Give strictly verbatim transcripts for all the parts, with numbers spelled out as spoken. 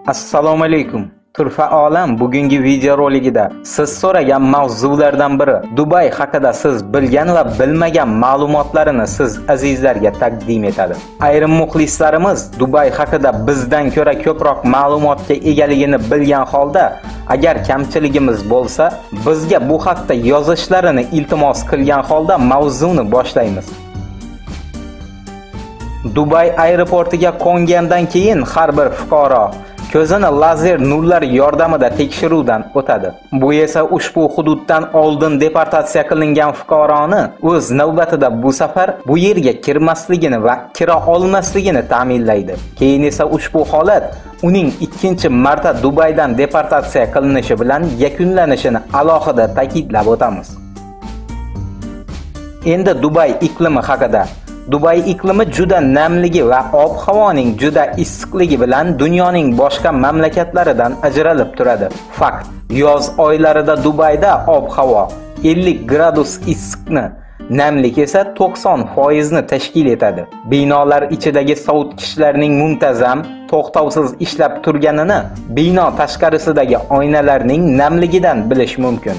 Assalomu alaykum. Turfa olam bugungi videorolikida siz so'ragan mavzulardan biri Dubay haqida siz bilgan va bilmagan ma'lumotlarini siz azizlarga taqdim etadi. Ayrim muxlislarimiz Dubay haqida bizdan ko'ra ko'proq ma'lumotga egaligini bilgan holda, agar kamchiligimiz bo'lsa, bizga bu haqda yozishlarini iltimos qilgan holda mavzuni boshlaymiz. Dubay aeroportiga qo'ngandan keyin har bir fuqaro ko'zini lazer nurlar yordamida tekshiruvdan o'tadi. Bu esa ushbu hududdan oldin deportatsiya qilingan fuqaroni o'z navbatida bu safar bu yerga kirmasligini va kira olmasligini ta'minlaydi. Keyin esa ushbu holat uning ikkinchi marta Dubaydan deportatsiya qilinishi bilan yakunlanishini alohida ta'kidlab o'tamiz. Endi Dubay iqlimi haqida. Dubay iqlimi juda namligi va ob-havoning juda issiqligi bilan dunyoning boshqa mamlakatlaridan ajralib turadi. Fakt, yoz oylarida Dubayda ob-havo ellik gradus issiqni, namlik esa to'qson foiz ni tashkil etadi. Binolar ichidagi sovutgichlarning muntazam, to'xtovsiz ishlab turganini bino tashqarisidagi oynalarning namligidan bilish mumkin.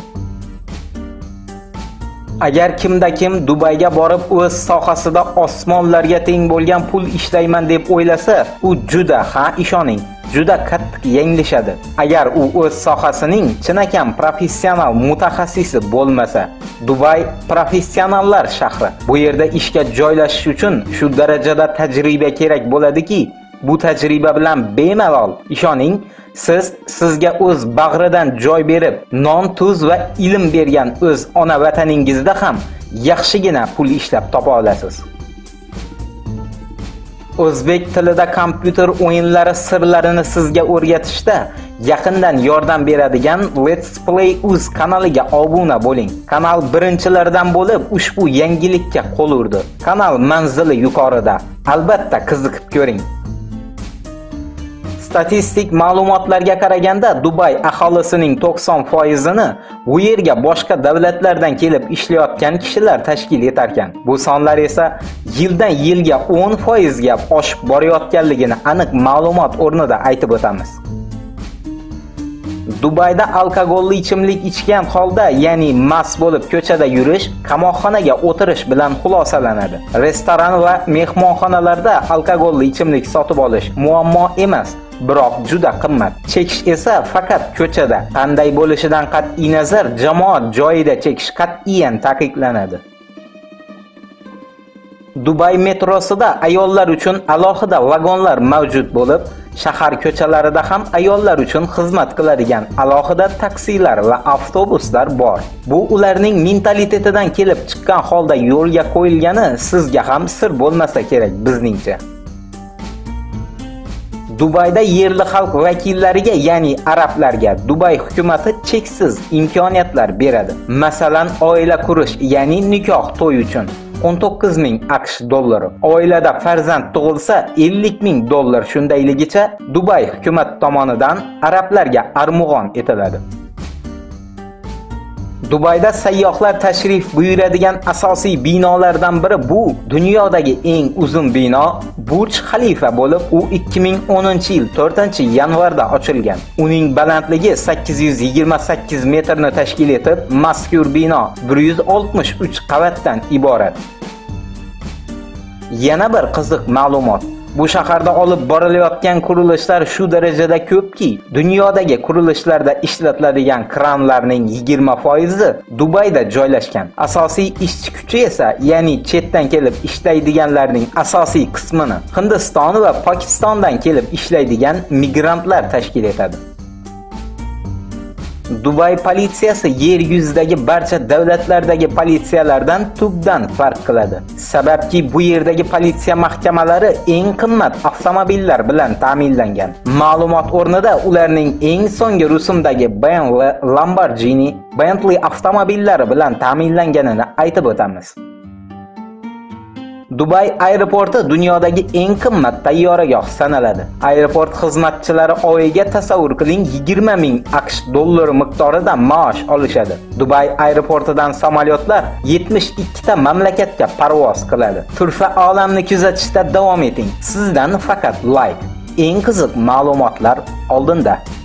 Agar kimda kim Dubayga borib o'z sohasida osmonlarga teng bo'lgan pul ishlayman deb o'ylasa, u juda, ha ishoning, juda qattiq yanglishadi. Agar u o'z sohasining chinakam professional mutaxassisi bo'lmasa, Dubay professionallar shahri. Bu yerda ishga joylashish uchun shu darajada tajriba kerak bo'ladiki, bu tajriba bilan bemalol, ishoning, siz sizga o'z bag'ridan joy berib, non, tuz va ilm bergan o'z ona vataningizda ham yaxshigina pul ishlab topa olasiz. O'zbek tilida kompyuter o'yinlari sirlarini sizga o'rgatishda yaqindan yordam beradigan Let's Play Uz kanaliga obuna bo'ling. Kanal birinchilardan bo'lib ushbu yangilikka qo'l urdi. Kanal manzili yuqorida. Albatta qiziqib ko'ring. Statistik ma'lumotlarga qaraganda Dubay aholisining to'qson foiz ni bu yerga boshqa davlatlardan kelib ishlayotgan kishilar tashkil etar ekan. Bu sonlar esa yildan yilga o'n foiz ga oshib borayotganligini aniq ma'lumot o'rnida aytib o'tamiz. Dubayda alkogolli ichimlik ichgan holda, ya'ni mast bo'lib ko'chada yurish, qamoqxonaga o'tirish bilan xulosalanadi. Restoran va mehmonxonalarda alkogolli ichimlik sotib olish muammo emas, biroq juda qimmat. Chekish esa faqat ko'chada. Qanday bo'lishidan qat'iy nazar, jamoat joyida chekish qat'iyan taqiqlanadi. Dubay metrosida ayollar uchun alohida vagonlar mavjud bo'lib, shahar ko'chalarida ham ayollar uchun xizmat qiladigan alohida taksilar va avtobuslar bor. Bu ularning mentalitetidan kelib chiqqan holda yo'lga qo'yilgani sizga ham sir bo'lmasa kerak bizningcha. Dubayda yerli xalq vakillariga, ya'ni arablarga Dubay hukumati cheksiz imkoniyatlar beradi. Masalan, oila qurish, ya'ni nikoh to'y uchun o'n to'qqiz ming AQSh dollari, oilada farzand tug'ilsa ellik ming dollar shundayligicha Dubay hukumat tomonidan arablarga armug'on etiladi. Dubayda sayyohlar tashrif buyuradigan asosiy binolardan biri bu dunyodagi eng uzun bino Burj Khalifa bo'lib, u ikki ming o'ninchi yil to'rtinchi yanvarda ochilgan. Uning balandligi sakkiz yuz yigirma sakkiz metrni tashkil etib, mazkur bino bir yuz oltmish uch qavatdan iborat. Yana bir qiziq ma'lumot. Bu shaharda olib borilayotgan qurilishlar shu darajada ko'pki, dunyodagi qurilishlarda ishlatiladigan kranlarning yigirma foiz i Dubayda joylashgan. Asosiy ishchi kuchi esa, ya'ni chetdan kelib ishlaydiganlarning asosiy qismini Hindiston va Pokistondan kelib ishlaydigan migrantlar tashkil etadi. Dubay politsiyasi yer yuzidagi barcha davlatlardagi politsiyalardan tubdan farq qiladi. Sababki bu yerdagi politsiya mahkamalari eng qimmat avtomobillar bilan ta'minlangan. Ma'lumot o'rnida ularning eng so'nggi rusumdagi B M W, Lamborghini, Bentley avtomobillari bilan ta'minlanganini aytib o'tamiz. Dubay aeroporti dunyodagi eng qimmat tayyoragoh sanaladi. Aeroport xizmatchilari oyiga tasavvur qiling yigirma ming AQSh dollari miqdorida maosh olishadi. Dubay aeroportidan samolyotlar yetmish ikki ta mamlakatga parvoz qiladi. Turfa olamni kuzatishda davom eting. Sizdan faqat like. eng qiziq ma'lumotlar oldinda.